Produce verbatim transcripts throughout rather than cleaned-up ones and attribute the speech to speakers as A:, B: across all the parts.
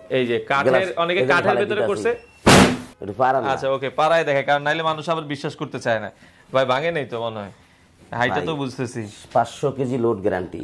A: এই যে কাঠের অনেকে কাঠের ভিতরে করছে
B: এটা পারা না
A: আচ্ছা ওকে পারায় দেখে কারণ নাইলে মানুষ আবার বিশ্বাস করতে চায় না ভাই ভাঙে নাই তো মনে হয় হাইটা তো বুঝতেছি
B: পাঁচশো কেজি লোড গ্যারান্টি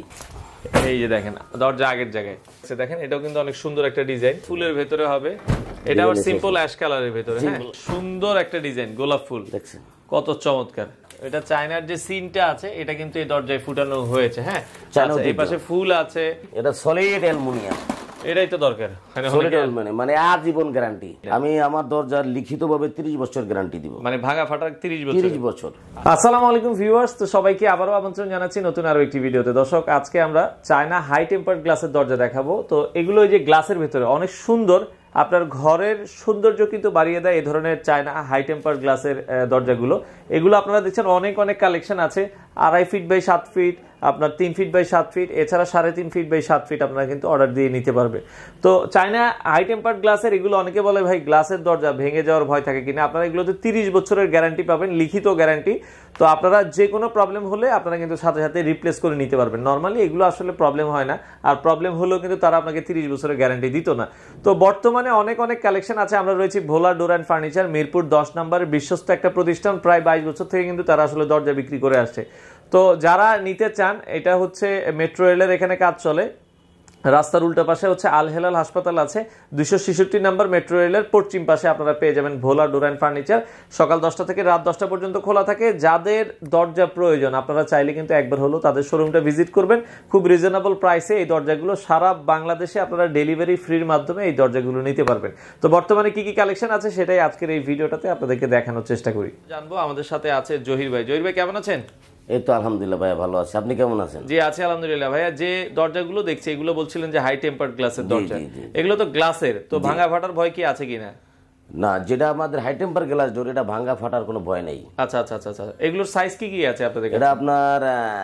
A: এই যে দেখেন দরজা আগের জায়গায় আচ্ছা দেখেন এটাও কিন্তু অনেক সুন্দর একটা ডিজাইন ফুলের ভিতরে হবে এটা আবার সিম্পল অ্যাশ কালারের ভিতরে হ্যাঁ সুন্দর একটা ডিজাইন গোলাপ ফুল
B: দেখছেন
A: কত চমৎকার এটা চায়নার যে সিনটা আছে এটা কিন্তু এই দরজায় ফুটানো হয়েছে হ্যাঁ আচ্ছা এই পাশে ফুল আছে
B: এটা সলিড অ্যালুমিনিয়াম
A: এটাই তো দরকার মানে
B: সলিড অ্যালুমিনিয়াম মানে আজীবন গ্যারান্টি আমি আমার দরজার লিখিতভাবে ত্রিশ বছর গ্যারান্টি দিব
A: মানে ভাঙা ফাটা ত্রিশ বছর
B: ত্রিশ বছর
A: আসসালামু আলাইকুম ভিউয়ার্স তো সবাইকে আবারো আমন্ত্রণ জানাচ্ছি নতুন আরো একটি ভিডিওতে দর্শক আজকে আমরা চায়না হাই টেম্পারড গ্লাসের দরজা দেখাবো তো এগুলো এই যে গ্লাসের ভিতরে অনেক সুন্দর আপনার ঘরের সৌন্দর্য কিন্তু বাড়িয়ে দেয় এই ধরনের চায়না হাই টেম্পার গ্লাসের দরজাগুলো এগুলো আপনারা দেখছেন অনেক অনেক কালেকশন আছে আড়াই ফিট বাই সাত ফিট আপনার তিন ফিট বাই সাত ফিট এছাড়া সাড়ে তিন ফিট বাই সাত ফিট আপনারা কিন্তু অর্ডার দিয়ে নিতে পারবে তো চায়না হাই টেম্পার গ্লাসের এগুলো অনেকে বলে ভাই গ্লাসের দরজা ভেঙে যাওয়ার ভয় থাকে কিনা আপনারা এগুলোতে তিরিশ বছরের গ্যারান্টি পাবেন লিখিত গ্যারান্টি তো আপনারা যে কোনো প্রবলেম হলে আপনারা কিন্তু সাথে সাথে রিপ্লেস করে নিতে পারবেন নর্মালি এগুলো আসলে প্রবলেম হয় না আর প্রবলেম হলেও কিন্তু তারা আপনাকে তিরিশ বছরের গ্যারান্টি দিত না তো বর্তমানে অনেক অনেক কালেকশন আছে আমরা রয়েছি Bhola door and furniture Mirpur দশ নম্বরের বিশ্বস্ত একটা প্রতিষ্ঠান প্রায় বাইশ বছর থেকে কিন্তু তারা আসলে দরজা বিক্রি করে আসছে তো যারা নিতে চান এটা হচ্ছে মেট্রো রেলের এখানে কাজ চলে রাস্তার উল্টা পাশে হচ্ছে আল হেলাল হাসপাতাল আছে দুইশো ছেষট্টি নম্বর মেট্রো রেলের পশ্চিম পাশে আপনারা পেয়ে যাবেন ভোলা ডোর অ্যান্ড ফার্নিচার সকাল দশটা থেকে রাত দশটা পর্যন্ত খোলা থাকে যাদের দরজা প্রয়োজন আপনারা চাইলে কিন্তু একবার হলো তাদের শোরুমটা ভিজিট করবেন খুব রিজনেবল প্রাইসে এই দরজাগুলো সারা বাংলাদেশে আপনারা ডেলিভারি ফ্রির মাধ্যমে এই দরজাগুলো নিতে পারবেন তো বর্তমানে কি কি কালেকশন আছে সেটাই আজকের এই ভিডিওটাতে আপনাদেরকে দেখানোর চেষ্টা করি জানবো আমাদের সাথে আছে জহির ভাই জহির ভাই কেমন আছেন
B: এই তো আলহামদুলিল্লাহ ভাইয়া ভালো আছি আপনি কেমন আছেন
A: জি আছি আলহামদুলিল্লাহ ভাইয়া যে দরজাগুলো দেখছি এগুলো বলছিলেন যে হাই টেম্পারড গ্লাসের দরজা এগুলো তো গ্লাসের তো ভাঙা ফাটার ভয় কি আছে কিনা
B: না যেটা আমাদের হাই টেম্পার গ্লাস ডোর এটা ভাঙা ফাটার কোনো ভয় নেই
A: আচ্ছা আচ্ছা আচ্ছা আচ্ছা এগুলোর সাইজ কি কি আছে আপনাদের কাছে
B: এটা আপনার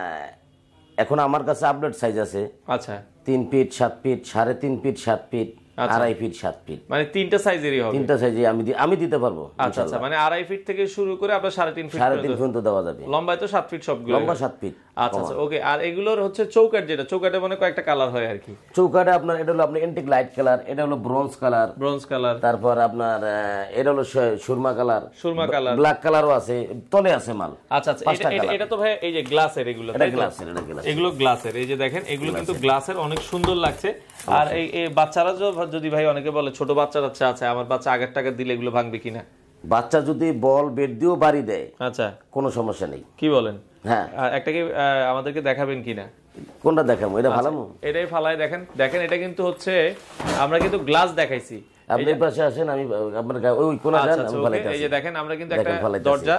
B: এখন আমার কাছে আপডেট সাইজ আছে
A: আচ্ছা
B: তিন ফিট সাত ফিট সাড়ে তিন ফিট সাত ফিট আড়াই ফিট সাত ফিট
A: মানে তিনটা সাইজেরই হবে
B: তিনটা সাইজে আমি আমি দিতে পারবো
A: আচ্ছা আচ্ছা মানে আড়াই ফিট থেকে শুরু করে আপনার সাড়ে তিন ফিট
B: সাড়ে তিন পর্যন্ত দেওয়া যাবে
A: লম্বায় তো সাত ফিট সবগুলো
B: লম্বা সাত ফিট
A: আচ্ছা আচ্ছা ওকে আর এগুলোর হচ্ছে চৌকাট যেটা চৌকাটে মানে কয়েকটা কালার হয় আর কি
B: চৌকাটে আপনার এটা হলো আপনার এন্টিক লাইট কালার এটা হলো ব্রোঞ্জ কালার
A: ব্রোঞ্জ কালার
B: তারপর আপনার এটা হলো সুরমা কালার
A: সুরমা কালার
B: ব্ল্যাক কালারও আছে তলে আছে মাল
A: আচ্ছা আচ্ছা এটা এটা তো ভাই এই যে গ্লাসের এগুলো
B: এটা গ্লাসের এটা গ্লাস
A: এগুলো গ্লাসের এই যে দেখেন এগুলো কিন্তু গ্লাসের অনেক সুন্দর লাগছে আর এই এই বাচ্চারা যদি ভাই অনেকে বলে ছোট বাচ্চা বাচ্চা আছে আমার বাচ্চা আগের টাকা দিলে এগুলো ভাঙবে কিনা
B: বাচ্চা যদি বল বেড দিয়েও বাড়ি দেয়
A: আচ্ছা
B: কোনো সমস্যা নেই
A: কি বলেন
B: হ্যাঁ
A: একটা কি আমাদেরকে দেখাবেন কিনা
B: কোনটা দেখাবো এটা ভালো
A: এটাই ফালাই দেখেন দেখেন এটা কিন্তু হচ্ছে আমরা কিন্তু গ্লাস দেখাইছি
B: আপনি পাশে আসেন আমি আপনার ওই কোণা যান আমি ফালাইতেছি
A: এই যে দেখেন আমরা কিন্তু একটা দরজা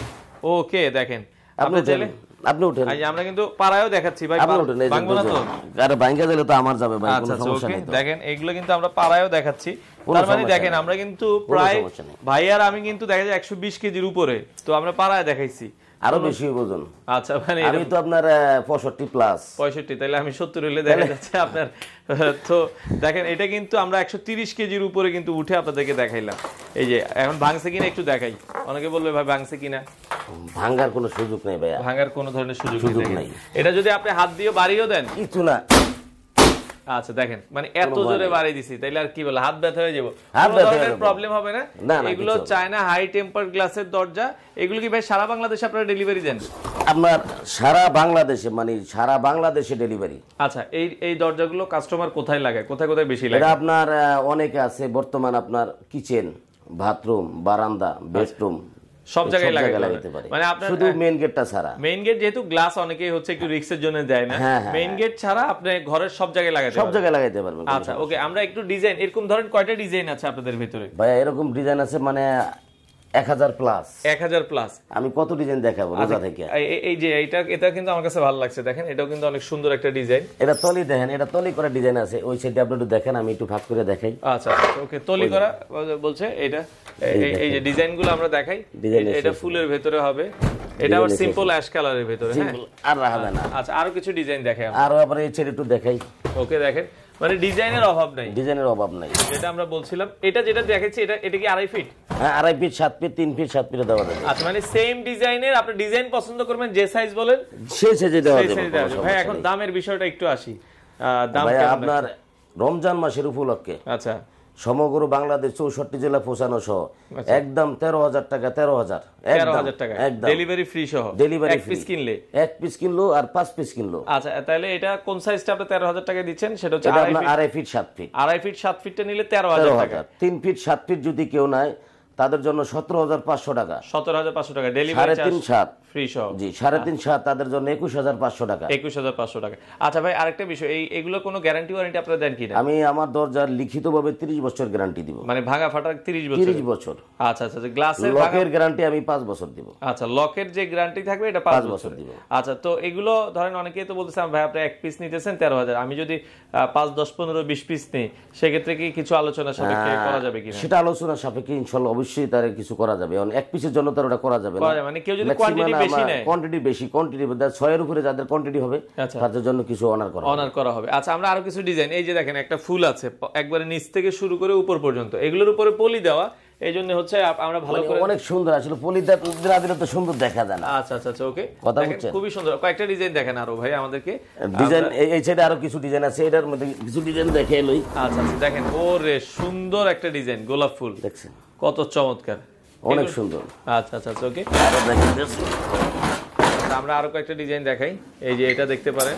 A: ওকে দেখেন
B: আপনি চাইলে আপনি উঠেন
A: এই আমরা কিন্তু পাড়ায়ও দেখাচ্ছি ভাই ভাঙবো না তো
B: আরে ভাঙা দিলে তো আমার যাবে ভাই কোনো সমস্যা নেই
A: দেখেন এগুলো কিন্তু আমরা পাড়ায়ও দেখাচ্ছি তার মানে দেখেন আমরা কিন্তু প্রায় ভাই আর আমি কিন্তু দেখা যায় একশো বিশ কেজির উপরে তো আমরা পাড়ায় দেখাইছি
B: আরো বেশি ওজন
A: আচ্ছা মানে
B: আমি তো আপনার পঁয়ষট্টি প্লাস
A: পঁয়ষট্টি তাহলে আমি সত্তর হলে দেখা যাচ্ছে আপনার তো দেখেন এটা কিন্তু আমরা একশো তিরিশ কেজির উপরে কিন্তু উঠে আপনাদেরকে দেখাইলাম এই যে এখন ভাঙছে কিনা একটু দেখাই অনেকে বলবে ভাই ভাঙছে কিনা
B: ভাঙার কোনো সুযোগ নেই ভাই
A: ভাঙার কোনো ধরনের সুযোগ নেই এটা যদি আপনি হাত দিয়ে বাড়িয়েও দেন
B: কিছু না
A: আচ্ছা দেখেন মানে এত জোরে বাড়িয়ে দিছি তাইলে আর কি বলে হাত ব্যথা হয়ে যাবো কোনো ধরনের প্রবলেম হবে না এগুলো চায়না হাই টেম্পার গ্লাসের দরজা এগুলো কি ভাই সারা বাংলাদেশে আপনারা ডেলিভারি দেন
B: আপনার সারা বাংলাদেশে মানে সারা বাংলাদেশে ডেলিভারি
A: আচ্ছা এই এই দরজাগুলো কাস্টমার কোথায় লাগায় কোথায় কোথায় বেশি লাগে
B: এটা আপনার অনেকে আছে বর্তমান আপনার কিচেন বাথরুম বারান্দা বেডরুম
A: সব জায়গায় লাগাতে পারে
B: মানে আপনার শুধু মেইন গেটটা ছাড়া
A: মেইন গেট যেহেতু গ্লাস অনেকেই হচ্ছে একটু রিস্কের জন্য দেয় না মেইন গেট ছাড়া আপনি ঘরের সব জায়গায় লাগাতে
B: পারবেন সব জায়গায় লাগাতে পারবেন
A: আচ্ছা ওকে আমরা একটু ডিজাইন এরকম ধরেন কয়টা ডিজাইন আছে আপনাদের ভিতরে
B: ভাই এরকম ডিজাইন আছে মানে এক হাজার প্লাস
A: এক হাজার প্লাস
B: আমি কত ডিজাইন দেখাবো রোজা থেকে
A: এই যে এটা এটা কিন্তু আমার কাছে ভালো লাগছে দেখেন এটাও কিন্তু অনেক সুন্দর একটা ডিজাইন
B: এটা তলি দেখেন এটা তলি করা ডিজাইন আছে ওই সাইডে আপনি একটু দেখেন আমি একটু ভাগ করে দেখাই
A: আচ্ছা ওকে তলি করা বলছে এটা এই যে ডিজাইনগুলো আমরা দেখাই এটা ফুলের ভিতরে হবে এটা আবার সিম্পল অ্যাশ কালারের ভিতরে হ্যাঁ
B: আর রাখা না
A: আচ্ছা আরো কিছু ডিজাইন দেখাই
B: আরো আবার এই সাইডে একটু দেখাই
A: ওকে দেখেন মানে ডিজাইনের অভাব নাই
B: ডিজাইনের অভাব নাই
A: যেটা আমরা বলছিলাম এটা যেটা দেখাচ্ছি এটা এটা কি আড়াই ফিট
B: হ্যাঁ আড়াই ফিট সাত ফিট তিন ফিট সাত ফিট দেওয়া যাবে
A: আচ্ছা মানে সেম ডিজাইনের আপনি ডিজাইন পছন্দ করবেন যে সাইজ বলেন
B: সেই সাইজে দেওয়া যাবে
A: ভাই এখন দামের বিষয়টা একটু আসি দাম
B: ভাই আপনার রমজান মাসের উপলক্ষে
A: আচ্ছা
B: সমগ্র বাংলাদেশ চৌষট্টি জেলা পৌঁছানো সহ একদম তেরো হাজার টাকা তেরো হাজার
A: তেরো হাজার টাকা ডেলিভারি ফ্রি সহ
B: ডেলিভারি
A: এক পিস কিনলে
B: এক পিস কিনলো আর পাঁচ পিস কিনলো।
A: আচ্ছা তাহলে এটা কোন সাইজটা আপনি তেরো হাজার টাকা দিচ্ছেন? সেটা হচ্ছে
B: আড়াই ফিট সাত ফিট
A: আড়াই ফিট সাত ফিটটা নিলে তেরো হাজার টাকা।
B: তিন ফিট সাত ফিট যদি কেউ নেয় তাদের জন্য সতেরো হাজার পাঁচশো টাকা
A: সতেরো হাজার পাঁচশো টাকা ডেলিভারি চার্জ
B: তিন সাত
A: ফ্রি সহ।
B: জি সাড়ে তিন সাত তাদের জন্য একুশ হাজার পাঁচশো টাকা
A: একুশ হাজার পাঁচশো টাকা। আচ্ছা ভাই আরেকটা বিষয়, এই এগুলো কোনো গ্যারান্টি ওয়ারেন্টি আপনারা দেন কিনা?
B: আমি আমার দরজার লিখিতভাবে তিরিশ বছর গ্যারান্টি দিব।
A: মানে ভাঙা ফাটা তিরিশ বছর?
B: তিরিশ বছর।
A: আচ্ছা আচ্ছা গ্লাসের
B: লকের গ্যারান্টি আমি পাঁচ বছর দিব।
A: আচ্ছা লকের যে গ্যারান্টি থাকবে এটা পাঁচ বছর দিব। আচ্ছা তো এগুলো ধরেন অনেকেই তো বলতেছেন ভাই আপনি এক পিস নিতেছেন তেরো হাজার, আমি যদি পাঁচ দশ পনেরো বিশ পিস নিই সেক্ষেত্রে কি কিছু আলোচনা সাপেক্ষে করা যাবে কিনা?
B: সেটা আলোচনা সাপেক্ষে ইনশাআল্লাহ অবশ্যই তার কিছু করা যাবে। এক পিসের জন্য তার ওটা করা যাবে না।
A: মানে কেউ যদি কোয়ান্টিটি বেশি নেয়,
B: কোয়ান্টিটি বেশি কোয়ান্টিটি ছয়ের উপরে যাদের কোয়ান্টিটি হবে তাদের জন্য কিছু অনার করা
A: অনার করা হবে। আচ্ছা আমরা আরো কিছু ডিজাইন, এই যে দেখেন একটা ফুল আছে একবারে নিচ থেকে শুরু করে উপর পর্যন্ত, এগুলোর উপরে পলি দেওয়া, এই জন্য হচ্ছে আমরা ভালো করে
B: অনেক সুন্দর আসলে পলি দেওয়া দিলে তো সুন্দর দেখা যায় না।
A: আচ্ছা আচ্ছা আচ্ছা ওকে কথা বলছেন, খুবই সুন্দর। কয়েকটা ডিজাইন দেখেন আরো ভাই আমাদেরকে
B: ডিজাইন, এই সাইডে আরো কিছু ডিজাইন আছে, এটার মধ্যে কিছু ডিজাইন দেখে লই।
A: আচ্ছা আচ্ছা দেখেন ওরে সুন্দর একটা ডিজাইন গোলাপ ফুল,
B: দেখছেন
A: কত চমৎকার,
B: অনেক সুন্দর।
A: আচ্ছা আচ্ছা আচ্ছা ওকে আমরা আরো কয়েকটা ডিজাইন দেখাই, এই যে এটা দেখতে পারেন।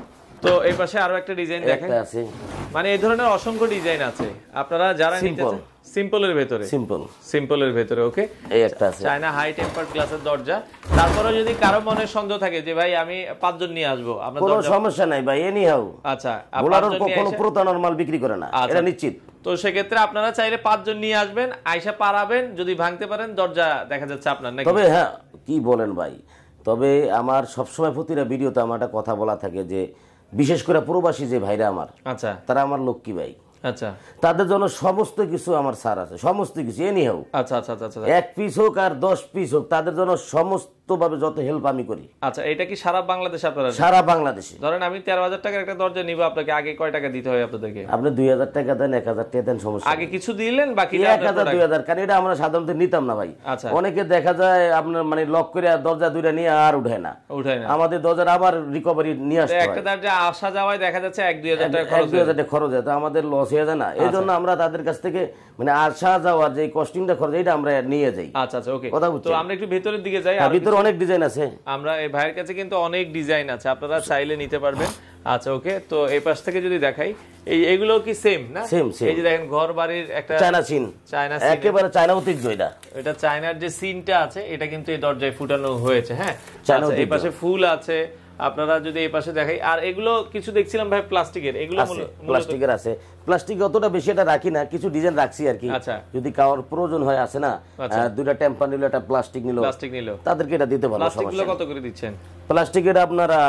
A: তো এই পাশে আরো একটা ডিজাইন দেখেন, মানে এই ধরনের অসংখ্য ডিজাইন আছে আপনারা যারা নিতে চান। সিম্পলের ভেতরে, সিম্পল সিম্পলের ভেতরে ওকে
B: এই একটা আছে
A: চায়না হাই টেম্পারড গ্লাসের দরজা। তারপরে যদি কারো মনে সন্দেহ থাকে যে ভাই আমি পাঁচজন নিয়ে আসবো, আপনার
B: কোনো সমস্যা নাই ভাই, এনি হাউ।
A: আচ্ছা
B: বোলারও কোনো প্রতারণার মাল বিক্রি করে না, এটা নিশ্চিত।
A: তো সেক্ষেত্রে আপনারা চাইলে পাঁচজন নিয়ে আসবেন, আয়সা পারাবেন, যদি ভাঙতে পারেন দরজা দেখা যাচ্ছে আপনার নাকি।
B: তবে হ্যাঁ কি বলেন ভাই, তবে আমার সবসময় প্রতিটা ভিডিওতে আমার একটা কথা বলা থাকে যে বিশেষ করে প্রবাসী যে ভাইরা আমার, আচ্ছা তারা আমার লক্ষ্মী ভাই, আচ্ছা তাদের জন্য সমস্ত কিছু আমার ছাড় আছে, সমস্ত কিছু এনি হোক।
A: আচ্ছা আচ্ছা আচ্ছা
B: এক পিস হোক আর দশ পিস হোক তাদের জন্য সমস্ত ভাবে যত হেল্প আমি করি।
A: আচ্ছা এটা কি সারা বাংলাদেশ আপনারা?
B: সারা বাংলাদেশে।
A: ধরেন আমি তেরো হাজার টাকার একটা দরজা নিব, আপনাকে আগে কয় টাকা দিতে হয় আপনাদেরকে?
B: আপনি দুই হাজার টাকা দেন, এক হাজার টাকা দেন, সমস্যা
A: আগে কিছু দিলেন বাকি
B: এক হাজার দুই হাজার, কারণ এটা আমরা সাধারণত নিতাম না ভাই। আচ্ছা অনেকে দেখা যায় আপনার মানে লক করে দরজা দুইটা নিয়ে আর উঠায় না, উঠায় না, আমাদের দরজার আবার রিকভারি নিয়ে আসতে হয়।
A: একটা দরজা আসা যাওয়ায় দেখা যাচ্ছে এক দুই হাজার টাকা খরচ,
B: দুই হাজার টাকা খরচ হয়, তো আমাদের লস হয়ে যায় না। এই জন্য আমরা তাদের কাছ থেকে মানে আসা যাওয়ার যে কস্টিংটা খরচ এটা আমরা নিয়ে যাই।
A: আচ্ছা আচ্ছা ওকে তো আমরা একটু ভেতরের দিকে যাই।
B: আর ভিতরে অনেক ডিজাইন আছে,
A: আমরা এই ভাইয়ের কাছে কিন্তু অনেক ডিজাইন আছে, আপনারা চাইলে নিতে পারবেন। আচ্ছা ওকে তো এই পাশ থেকে যদি দেখাই, এই এগুলো কি সেম না? Same same. এই যে দেখেন ঘর বাড়ির একটা চায়না সিন, চায়না সিন একেবারে চায়না ঐতিহ্য, এটা এটা চায়নার যে সিনটা আছে এটা কিন্তু এই দরজায় ফুটানো হয়েছে। হ্যাঁ এই পাশে ফুল আছে, আপনারা যদি এই পাশে দেখাই। আর এগুলো কিছু দেখছিলাম ভাই প্লাস্টিকের, এগুলো
B: প্লাস্টিকের আছে, প্লাস্টিক অতটা বেশি এটা রাখি না, কিছু ডিজাইন রাখছি আর কি। আচ্ছা যদি কারোর প্রয়োজন হয় আছে না, দুইটা টেম্পার নিল, একটা প্লাস্টিক নিল, প্লাস্টিক নিল, তাদেরকে এটা দিতে পারবো।
A: প্লাস্টিকগুলো কত করে দিচ্ছেন?
B: প্লাস্টিক এটা আপনারা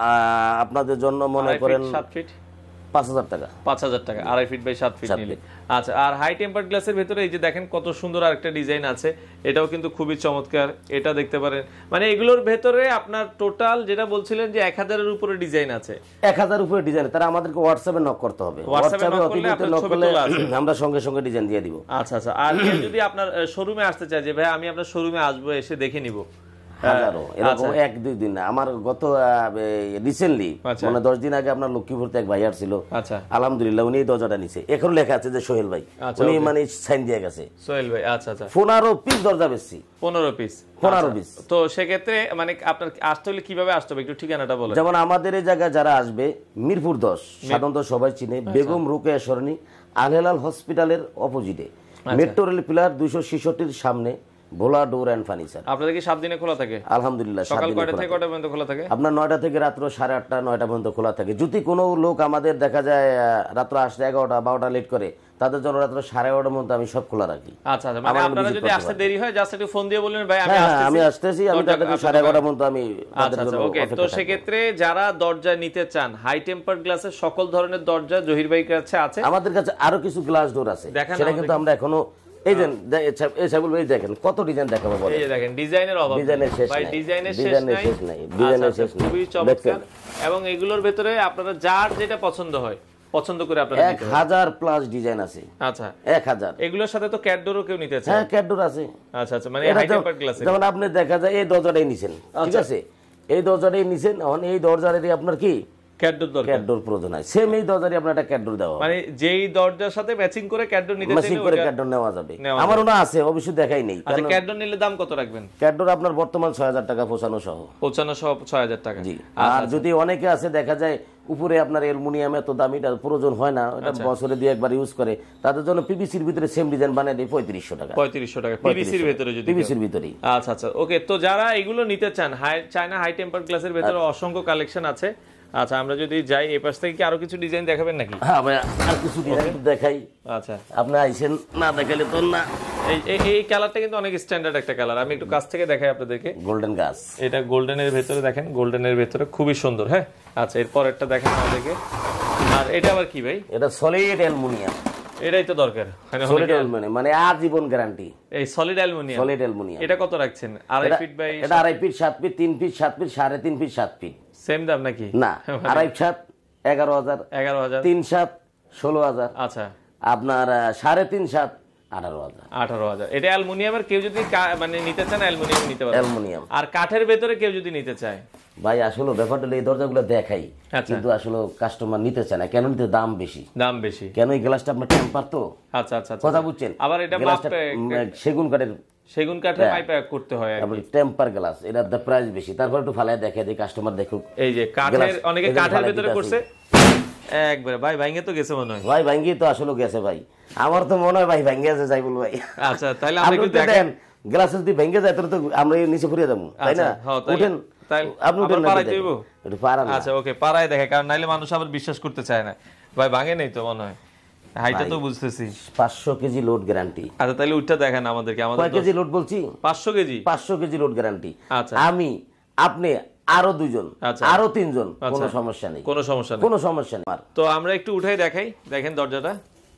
B: আপনাদের জন্য মনে করেন
A: সাত ফিট
B: পাঁচ হাজার টাকা,
A: পাঁচ হাজার টাকা আড়াই ফিট বাই সাত ফিট নিলে। আচ্ছা আর হাই টেম্পারড গ্লাসের ভিতরে এই যে দেখেন কত সুন্দর আরেকটা ডিজাইন আছে, এটাও কিন্তু খুবই চমৎকার, এটা দেখতে পারেন। মানে এগুলোর ভেতরে আপনার টোটাল যেটা বলছিলেন যে এক হাজারের উপরে ডিজাইন আছে,
B: এক হাজার উপরে ডিজাইন, তারা আমাদেরকে হোয়াটসঅ্যাপে নক করতে হবে, হোয়াটসঅ্যাপে অতিরিক্ত নক করলে আমরা সঙ্গে সঙ্গে ডিজাইন দিয়ে দিব।
A: আচ্ছা আচ্ছা আর যদি আপনার শোরুমে আসতে চায় যে ভাই আমি আপনার শোরুমে আসবো, এসে দেখে নিব,
B: হাজারো এরকম এক দুই দিন না। আমার গত রিসেন্টলি মানে দশ দিন আগে আপনার লক্ষ্মীপুরতে এক ভাই আসছিল, আচ্ছা আলহামদুলিল্লাহ উনি এই দরজাটা নিছে, এখন লেখা আছে যে সোহেল ভাই, উনি মানে সাইন দিয়ে গেছে সোহেল ভাই। আচ্ছা আচ্ছা পনেরো পিস দরজা বেশি, পনেরো পিস পনেরো পিস। তো সেক্ষেত্রে মানে আপনার আসতে হলে কিভাবে আসতে হবে একটু ঠিকানাটা বলেন। যেমন আমাদের এই জায়গায় যারা আসবে মিরপুর দশ, সাধারণত সবাই চিনে, বেগম রোকেয়া সরণি আলহেলাল হসপিটালের অপোজিটে, মেট্রো রেল পিলার দুইশো ছেষট্টির সামনে, ভোলা ডোর এন্ড ফার্নিচার। আপনাদের কি সাত দিনে খোলা থাকে? আলহামদুলিল্লাহ সকাল কয়টা থেকে কয়টা পর্যন্ত খোলা থাকে? আপনার নয়টা থেকে রাত্র সাড়ে আটটা নয়টা পর্যন্ত খোলা থাকে। যদি কোনো লোক আমাদের দেখা যায় রাত্র আসতে এগারোটা বারোটা লেট করে, তাদের জন্য রাত্র সাড়ে এগারোটার মধ্যে আমি সব খোলা রাখি। আচ্ছা আচ্ছা মানে আপনারা যদি আসতে দেরি হয় জাস্ট একটু ফোন দিয়ে বলবেন ভাই আমি আসতেছি, আমি আসতেছি, আমি তাদেরকে সাড়ে এগারোটার মধ্যে আমি তাদের জন্য ওকে। তো সেক্ষেত্রে যারা দরজা নিতে চান হাই টেম্পারড গ্লাসের সকল ধরনের দরজা জহির ভাইয়ের কাছে আছে। আমাদের কাছে আরো কিছু গ্লাস ডোর আছে, সেটা কিন্তু আমরা এখনো এই যে এই সাইফুল ভাই দেখেন কত ডিজাইন দেখাবো বলেন। এই যে দেখেন ডিজাইনের অভাব, ডিজাইনের শেষ নাই, ডিজাইনের শেষ নাই, ডিজাইনের শেষ নাই, খুবই চমৎকার। এবং এগুলোর ভিতরে আপনারা যার যেটা পছন্দ হয় পছন্দ করে আপনারা নিতে পারেন। এক হাজার প্লাস ডিজাইন আছে। আচ্ছা এক হাজার। এগুলোর সাথে তো ক্যাটডোরও কেউ নিতে চায়? হ্যাঁ ক্যাটডোর আছে। আচ্ছা আচ্ছা মানে হাই টেম্পারড গ্লাস। যেমন আপনি দেখা যায় এই দরজাটাই নিছেন, ঠিক আছে, এই দরজাটাই নিছেন, এখন এই দরজাটাই আপনার কি
A: ক্যাট ডোর দরকার,
B: ক্যাট ডোর প্রয়োজন হয়, সেম এই দরজারই আপনার একটা ক্যাট ডোর দেওয়া হবে,
A: মানে যেই দরজার সাথে ম্যাচিং করে ক্যাট ডোর নিতে চাইলে
B: ম্যাচিং করে ক্যাট ডোর নেওয়া যাবে। আমার ওনা আছে, অবশ্যই দেখাই নেই।
A: আচ্ছা, ক্যাট ডোর নিলে দাম কত রাখবেন?
B: ক্যাট ডোর আপনার বর্তমান ছয় হাজার টাকা পৌঁছানো সহ,
A: পৌঁছানো সহ ছয় হাজার টাকা।
B: জি। আর যদি অনেকে আছে দেখা যায় উপরে আপনার অ্যালুমিনিয়াম এত দামিটা প্রয়োজন হয় না, এটা বছরে দুই একবার ইউজ করে, তাদের জন্য পিভিসির ভিতরে সেম ডিজাইন বানিয়ে দেয় পঁয়ত্রিশশো টাকা।
A: পঁয়ত্রিশশো টাকা পিভিসির ভিতরে, যদি
B: পিভিসির ভিতরে।
A: আচ্ছা আচ্ছা, ওকে। তো যারা এগুলো নিতে চান, হাই চায়না হাই টেম্পার গ্লাসের ভিতরে অসংখ্য কালেকশন আছে। আচ্ছা, আমরা যদি যাই এই পাশ থেকে কি আরো কিছু ডিজাইন দেখাবেন নাকি?
B: হ্যাঁ ভাই, আর কিছু ডিজাইন দেখাই।
A: আচ্ছা,
B: আপনি আইছেন, না দেখাইলে তো না।
A: এই এই কালারটা কিন্তু অনেক স্ট্যান্ডার্ড একটা কালার, আমি একটু কাছ থেকে দেখাই আপনাদেরকে।
B: গোল্ডেন গাছ,
A: এটা গোল্ডেনের ভেতরে দেখেন, গোল্ডেনের ভেতরে খুবই সুন্দর। হ্যাঁ, আচ্ছা, এরপর একটা দেখেন আমাদেরকে। আর এটা আবার কি ভাই?
B: এটা সলিড অ্যালুমিনিয়াম।
A: এটাই তো দরকার,
B: সলিড অ্যালুমিনিয়াম মানে আজীবন গ্যারান্টি।
A: এই সলিড অ্যালুমিনিয়াম,
B: সলিড অ্যালুমিনিয়াম।
A: এটা কত রাখছেন? আড়াই ফিট বাই,
B: এটা আড়াই ফিট, সাত ফিট, তিন ফিট, সাত ফিট, সাড়ে তিন ফিট, সাত ফিট।
A: সেম দাম নাকি?
B: না, আড়াই সাত এগারো হাজার,
A: এগারো হাজার,
B: তিন সাত ষোলো হাজার,
A: আচ্ছা,
B: আপনার সাড়ে তিন সাত আঠারো হাজার।
A: আঠারো হাজার। এটা অ্যালুমিনিয়ামের, কেউ যদি মানে নিতে চান অ্যালুমিনিয়াম নিতে পারবে।
B: অ্যালুমিনিয়াম।
A: আর কাঠের ভেতরে কেউ যদি নিতে চায়,
B: ভাই আসলে ব্যাপারটা এই দরজাগুলো দেখাই, কিন্তু আসলে কাস্টমার নিতে চায় না। কেন নিতে? দাম বেশি।
A: দাম বেশি কেন?
B: এই গ্লাসটা আপনার টেম্পার তো।
A: আচ্ছা আচ্ছা,
B: কথা বুঝছেন?
A: আবার এটা
B: সেগুন কাঠের,
A: সেগুন কাঠের পাইপ করতে হয় আর
B: টেম্পার গ্লাস, এটার দাম প্রাইস বেশি। তারপর একটু ফালায় দেখে দিই, কাস্টমার দেখুক।
A: এই যে কাঠের, অনেকে কাঠের ভেতরে করছে একবারে। ভাই ভাঙ্গে তো গেছে মনে হয়।
B: ভাই ভাঙ্গি তো আসলে গেছে ভাই, আমার তো মনে হয় ভাই ভাঙ্গে আছে সাইফুল ভাই।
A: আচ্ছা, তাহলে আপনি একটু দেখেন,
B: গ্লাস যদি ভেঙে যায় তাহলে তো আমরা নিচে ফুরিয়ে যাবো, তাই না? উঠেন, আপনি উঠেন, একটু পারান।
A: আচ্ছা, ওকে, পারায় দেখে, কারণ নাইলে মানুষ আবার বিশ্বাস করতে চায় না। ভাই ভাঙে নেই তো মনে হয়, হাইটা তো বুঝতেছি।
B: পাঁচশো কেজি লোড গ্যারান্টি।
A: আচ্ছা, তাহলে উঠটা দেখেন আমাদেরকে। আমাদের
B: কয় কেজি লোড বলছি?
A: পাঁচশো কেজি।
B: পাঁচশো কেজি লোড গ্যারান্টি।
A: আচ্ছা,
B: আমি, আপনি, আরো দুইজন, আরো তিনজন, কোনো সমস্যা নেই, কোনো সমস্যা নেই, কোনো সমস্যা নেই।
A: তো আমরা একটু উঠাই দেখাই, দেখেন দরজাটা।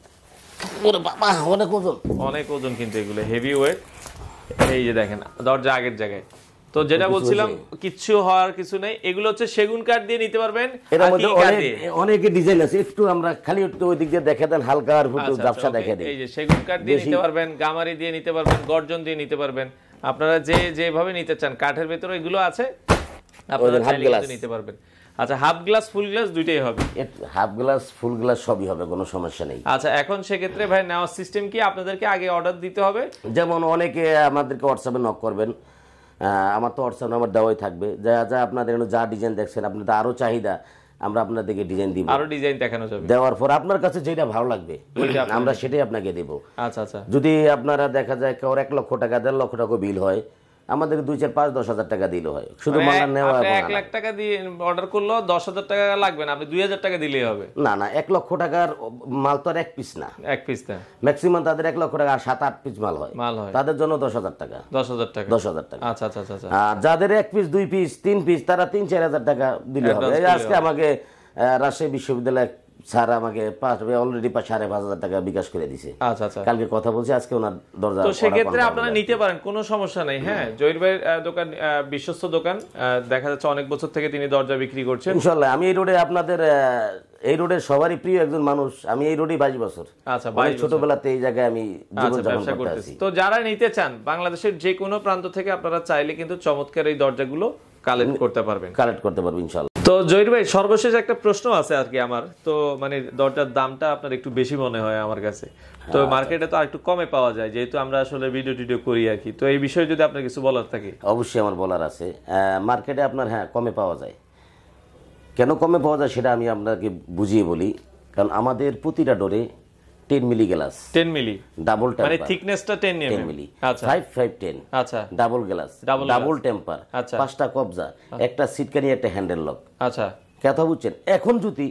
B: ওরে বাবা, অনেক ওজন,
A: অনেক ওজন কিন্তু, এগুলো হেভি ওয়েট। এই যে দেখেন দরজা আগের জায়গায়। তো যেটা বলছিলাম, কিচ্ছু হওয়ার কিছু নেই। এগুলো হচ্ছে সেগুন কাঠ দিয়ে নিতে পারবেন।
B: এর মধ্যে অনেক ডিজাইন আছে, একটু আমরা খালি একটু ওই দিক দিয়ে দেখে দেন, হালকা আর একটু ঝাপসা দেখে দেন।
A: এই যে সেগুন কাঠ দিয়ে নিতে পারবেন, গামারি দিয়ে নিতে পারবেন, গর্জন দিয়ে নিতে পারবেন। আপনারা যে যেভাবে নিতে চান, কাঠের ভিতরে এগুলো আছে, আপনারা চাইলে কিন্তু নিতে পারবেন। আচ্ছা, হাফ গ্লাস ফুল গ্লাস দুইটাই হবে?
B: হাফ গ্লাস ফুল গ্লাস সবই হবে, কোনো সমস্যা নেই।
A: আচ্ছা, এখন সেক্ষেত্রে ভাই নেওয়ার সিস্টেম কি? আপনাদেরকে আগে অর্ডার দিতে হবে?
B: যেমন অনেকে আমাদেরকে হোয়াটসঅ্যাপে নক করবেন, আমার তো হোয়াটসঅ্যাপ নাম্বার দেওয়াই থাকবে। যা যা আপনাদের যা ডিজাইন দেখছেন, আপনাদের আরো চাহিদা, আমরা আপনাদেরকে ডিজাইন দিব,
A: আরো ডিজাইন দেখানো যাবে।
B: দেওয়ার পর আপনার কাছে যেটা ভালো লাগবে আমরা সেটাই আপনাকে দেব।
A: আচ্ছা আচ্ছা।
B: যদি আপনারা দেখা যায় কেউ এক লক্ষ টাকা, দেড় লক্ষ টাকা বিল হয়, আমাদের দুই চার পাঁচ দশ হাজার টাকা দিলে হয়। শুধু মাল নেওয়া,
A: এক লাখ টাকা দিয়ে অর্ডার করলো, দশ হাজার টাকা লাগবে না, আপনি দুই হাজার টাকা দিলেই হবে।
B: না না, এক লক্ষ টাকার মাল তো আর এক পিস না,
A: এক পিস না,
B: ম্যাক্সিমাম তাদের এক লক্ষ টাকা আর সাত আট পিস মাল হয়, মাল হয় তাদের জন্য দশ হাজার টাকা, দশ হাজার টাকা, দশ হাজার টাকা। আচ্ছা আচ্ছা আচ্ছা। আর যাদের এক পিস, দুই পিস, তিন পিস, তারা তিন চার হাজার টাকা দিলে হবে। আজকে আমাকে রাজশাহী বিশ্ববিদ্যালয় স্যার আমাকে অলরেডি সাড়ে পাঁচ হাজার টাকা বিকাশ করে দিছে। আচ্ছা আচ্ছা, কালকে কথা বলছি, আজকে ওনার দরজা।
A: তো সেক্ষেত্রে আপনারা নিতে পারেন, কোনো সমস্যা নেই। হ্যাঁ, জহির ভাইয়ের দোকান বিশ্বস্ত দোকান, দেখা যাচ্ছে অনেক বছর থেকে তিনি দরজা বিক্রি করছেন। ইনশাআল্লাহ আমি এই রোডে, আপনাদের এই রোডের সবারই প্রিয় একজন মানুষ। আমি এই রোডে বাইশ বছর। আচ্ছা, বাইশ ছোটবেলাতে এই জায়গায় আমি জীবনযাপন করতেছি। তো যারা নিতে চান, বাংলাদেশের যে কোনো প্রান্ত থেকে আপনারা চাইলে কিন্তু চমৎকার এই দরজাগুলো কালেক্ট করতে পারবেন, কালেক্ট করতে পারবেন ইনশাআল্লাহ। তো জহির ভাই, সর্বশেষ একটা প্রশ্ন আছে আর কি আমার, তো মানে দরজার দামটা আপনার একটু বেশি মনে হয় আমার কাছে, তো মার্কেটে তো একটু কমে পাওয়া যায়, যেহেতু আমরা আসলে ভিডিও টিডিও করি আর কি। তো এই বিষয়ে যদি আপনার কিছু বলার থাকে। অবশ্যই আমার বলার আছে, মার্কেটে আপনার হ্যাঁ কমে পাওয়া যায়। কেন কমে পাওয়া যায় সেটা আমি আপনাকে বুঝিয়ে বলি। কারণ আমাদের প্রতিটা ডোরে ten milli glass, ten milli double temper, মানে থিকনেসটা টেন মিলি, আচ্ছা ফাইভ ফাইভ টেন, আচ্ছা ডাবল গ্লাস, ডাবল টেম্পার, আচ্ছা পাঁচটা কবজা, একটা সিটকানি, একটা হ্যান্ডেল লক। আচ্ছা, কথা বুঝছেন? এখন যদি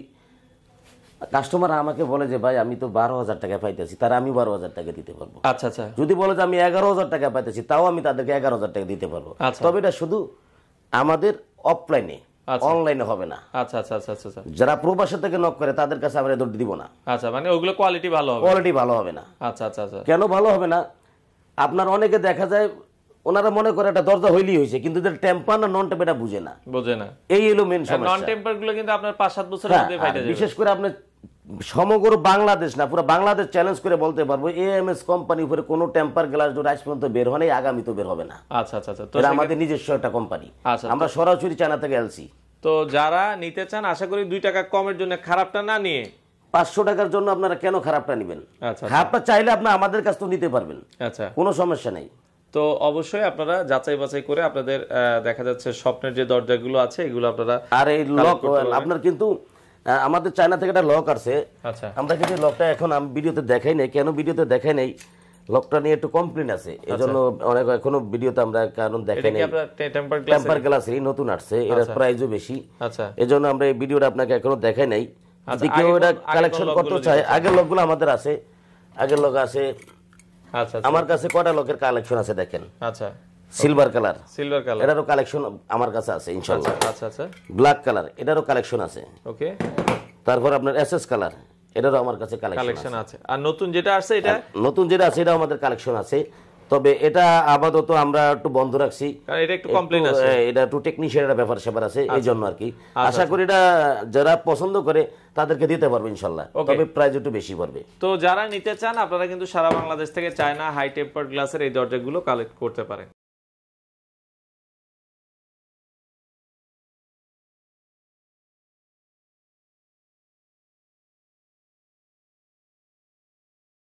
A: কাস্টমার আমাকে বলে যে ভাই আমি তো বারো হাজার টাকা পাইতেছি, তারা আমি বারো হাজার টাকা দিতে পারবো। আচ্ছা আচ্ছা। যদি বলে যে আমি এগারো হাজার টাকা পাইতেছি, তাও আমি তাদেরকে এগারো হাজার টাকা দিতে পারবো। তবে এটা শুধু আমাদের অফলাইনে, অনলাইনে হবে না। আচ্ছা আচ্ছা আচ্ছা আচ্ছা। যারা প্রবাসী থেকে নক করে তাদের কাছে আমরা দর দিব না। আচ্ছা, মানে ওগুলো কোয়ালিটি ভালো হবে, কোয়ালিটি ভালো হবে না। আচ্ছা আচ্ছা আচ্ছা। কেন ভালো হবে না? আপনার অনেকে দেখা যায় ওনারা মনে করে একটা দরজা হইলেই হয়েছে, কিন্তু টেম্পার না নন টেম্পার এটা বুঝে না, বুঝে না। এই হলো মেন সমস্যা। নন টেম্পার গুলো কিন্তু আপনার পাঁচ সাত বছরের মধ্যে ফাইটা যাবে। বিশেষ করে আপনি সমগ্র বাংলাদেশ না, পুরো বাংলাদেশ চ্যালেঞ্জ করে বলতে পারবো, এএমএস কোম্পানি উপরে কোনো টেম্পার গ্লাস ডোর আজ পর্যন্ত বের হয় নাই, আগামী তো বের হবে না। আচ্ছা আচ্ছা আচ্ছা। তো আমাদের নিজস্ব একটা কোম্পানি, আমরা সরাসরি চায়না থেকে এলসি। তো যারা নিতে চান আশা করি দুই টাকা কমের জন্য খারাপটা না নিয়ে
B: পাঁচশো টাকার জন্য আপনারা কেন খারাপটা নেবেন? খারাপটা চাইলে আপনি আমাদের কাছ থেকে নিতে পারবেন, আচ্ছা কোনো সমস্যা নেই।
A: তো অবশ্যই আপনারা যাচাই বাছাই করে আপনাদের দেখা যাচ্ছে স্বপ্নের যে দরজাগুলো আছে এগুলো আপনারা।
B: আর এই লক আপনার কিন্তু আমাদের চায়না থেকে একটা লক আছে, আচ্ছা আমরা কিন্তু লকটা এখন আমি ভিডিওতে দেখাই নাই। কেন ভিডিওতে দেখাই নাই? লকটা নিয়ে একটু কমপ্লেইন আছে, এজন্য অনেক এখনো ভিডিওতে আমরা কারণ দেখাই নাই। টেম্পার গ্লাসেরই নতুন আসছে, এর প্রাইসও বেশি, আচ্ছা এজন্য আমরা এই ভিডিওটা আপনাকে এখনো দেখাই নাই। যদি কেউ এটা কালেকশন করতে চায়, আগের লকগুলো আমাদের আছে, আগের লক আছে। আচ্ছা আমার কাছে কয়টা লকের কালেকশন আছে দেখেন। আচ্ছা সিলভার কালার, সিলভার কালার এটারও কালেকশন আমার কাছে আছে ইনশাআল্লাহ। আচ্ছা আচ্ছা ব্ল্যাক কালার এটারও কালেকশন আছে। ওকে, তারপর আপনার এসএস কালার এটারও আমার কাছে কালেকশন আছে।
A: আর নতুন যেটা আছে এটা
B: নতুন যেটা আছে এটাও আমাদের কালেকশন আছে, তবে এটা আপাতত আমরা একটু বন্ধ রাখছি
A: কারণ এটা একটু কমপ্লেইন আছে,
B: এটা একটু টেকনিশিয়ানের ব্যাপার স্যাপার আছে এই জন্য আর কি। আশা করি এটা যারা পছন্দ করে তাদেরকে দিতে পারবে ইনশাআল্লাহ, তবে প্রাইস একটু বেশি পড়বে।
A: তো যারা নিতে চান আপনারা কিন্তু সারা বাংলাদেশ থেকে চায়না হাই টেম্পারড গ্লাসের এই দরজাগুলো কালেক্ট করতে পারেন।